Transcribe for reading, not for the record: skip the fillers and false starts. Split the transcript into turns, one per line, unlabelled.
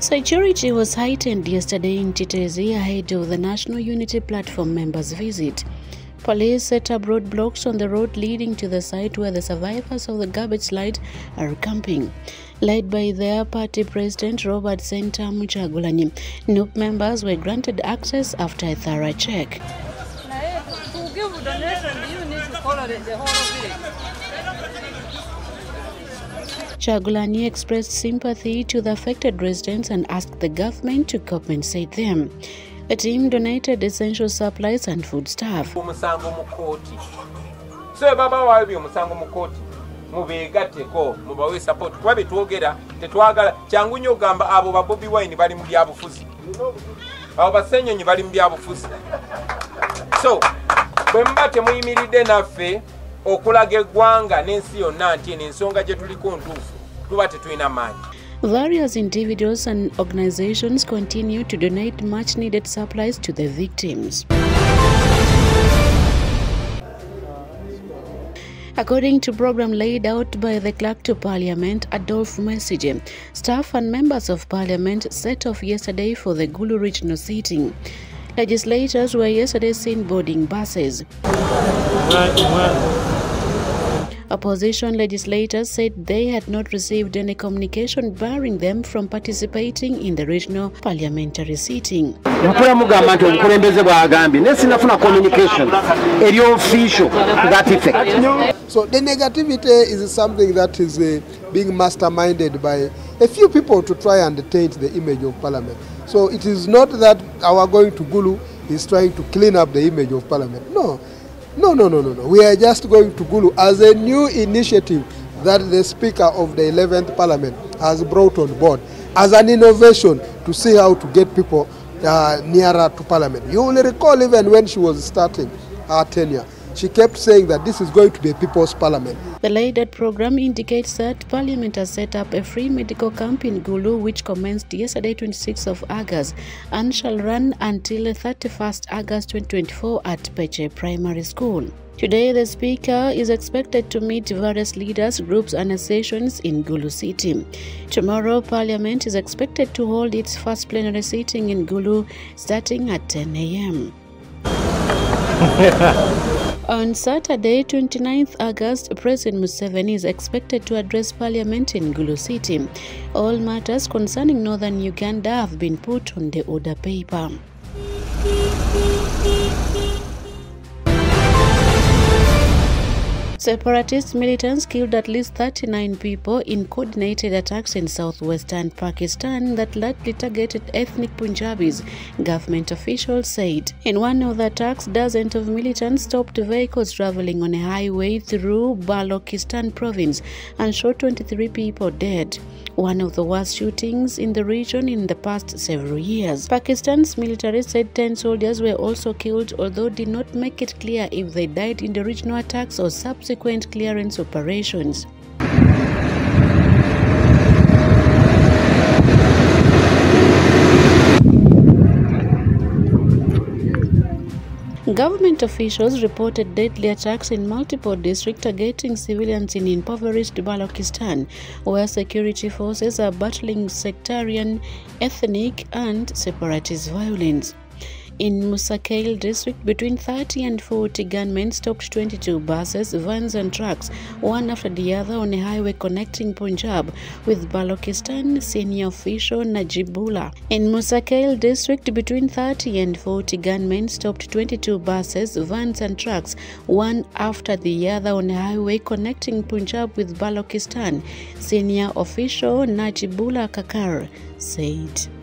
Security was heightened yesterday in Chitezi ahead of the National Unity Platform members' visit. Police set up roadblocks on the road leading to the site where the survivors of the garbage slide are camping. Led by their party president Robert Sentamu Kyagulanyi, NUP members were granted access after a thorough check.
To give donation, you need to follow the whole of it.
Kyagulanyi expressed sympathy to the affected residents and asked the government to compensate them. The team donated essential supplies and foodstuff.
mubeegatteko mubawe support kuba betwogera tetwagala kyangu nnyo ogamba abo ba Bobi Wine bali mu byabufuzi abo basenyonyi bali mu byabufuzi so bwe mba temuyimiridde naffe okulaga eggwanga n'ensi yonna nti ensonga gye tuliko ntuufu tuba tetulina maanyi.
Various individuals and organizations continue to donate much-needed supplies to the victims. According to program laid out by the Clerk to Parliament, Adolphe Mesige, staff and members of Parliament set off yesterday for the Gulu regional sitting. Legislators were yesterday seen boarding buses. Opposition legislators said they had not received any communication barring them from participating in the regional parliamentary sitting.
So the negativity is something that is being masterminded by a few people to try and taint the image of Parliament. So it is not that our going to Gulu is trying to clean up the image of Parliament. No. We are just going to Gulu as a new initiative that the Speaker of the 11th Parliament has brought on board as an innovation to see how to get people nearer to Parliament. You will recall even when she was starting her tenure, she kept saying that this is going to be a people's parliament.
The laid-out program indicates that Parliament has set up a free medical camp in Gulu, which commenced yesterday, 26th of August, and shall run until 31st August 2024 at Peche Primary School. Today, the Speaker is expected to meet various leaders, groups and associations in Gulu City. Tomorrow, Parliament is expected to hold its first plenary sitting in Gulu, starting at 10 a.m. On Saturday, 29th August, President Museveni is expected to address Parliament in Gulu City. All matters concerning northern Uganda have been put on the order paper. Separatist militants killed at least 39 people in coordinated attacks in southwestern Pakistan that likely targeted ethnic Punjabis, government officials said. In one of the attacks, dozens of militants stopped vehicles traveling on a highway through Balochistan province and shot 23 people dead, one of the worst shootings in the region in the past several years. Pakistan's military said 10 soldiers were also killed, although did not make it clear if they died in the regional attacks or subsequent clearance operations. Government officials reported deadly attacks in multiple districts targeting civilians in impoverished Balochistan, where security forces are battling sectarian, ethnic and separatist violence. In Musakail district, between 30 and 40 gunmen stopped 22 buses, vans and trucks, one after the other on a highway connecting Punjab with Balochistan, senior official Najibullah. In Musakail district, between 30 and 40 gunmen stopped 22 buses, vans and trucks, one after the other on a highway connecting Punjab with Balochistan, senior official Najibullah Kakar said.